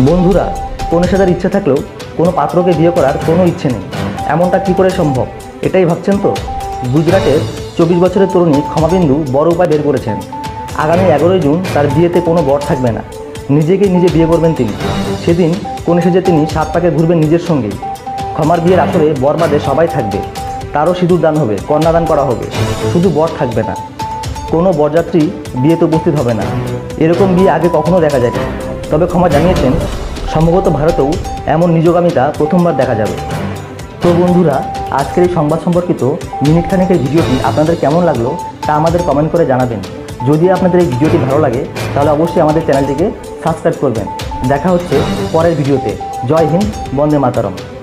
বন্ধুরা, কোনো সাথে ইচ্ছে থাকলেও কোনো পাত্রকে বিয়ে করার কোনো ইচ্ছে নেই, এমনটা কী করে সম্ভব? এটাই ভাবছেন তো? গুজরাটের 24 বছরের তরুণী ক্ষমা বিন্দু বড় উপায় বের করেছেন। আগামী 11ই জুন তার বিয়েতে কোনো বর থাকবে না, নিজেকে নিজে বিয়ে করবেন তিনি। সেদিন কোণে সেজে তিনি 7 পাকে ঘুরবেন নিজের সঙ্গেই। ক্ষমার বিয়ের আসরে বর বাদে সবাই থাকবে, তারও সিঁদুর দান হবে, কন্যাদান করা হবে, শুধু বর থাকবে না। কোনো বরযাত্রী বিয়েতে উপস্থিত হবে না। এরকম বিয়ে আগে কখনো দেখা যায়নি। তবে ক্ষমা জানিয়েছেন, সম্ভবত ভারতেও এমন নিজগামিতা প্রথমবার দেখা যাবে। তো বন্ধুরা, আজকের এই সংবাদ সম্পর্কিত মিনিট খানেকের ভিডিওটি আপনাদের কেমন লাগলো তা আমাদের কমেন্ট করে জানাবেন। যদি আপনাদের এই ভিডিওটি ভালো লাগে তাহলে অবশ্যই আমাদের চ্যানেলটিকে সাবস্ক্রাইব করবেন। দেখা হচ্ছে পরের ভিডিওতে। জয় হিন্দ, বন্দে মাতরম।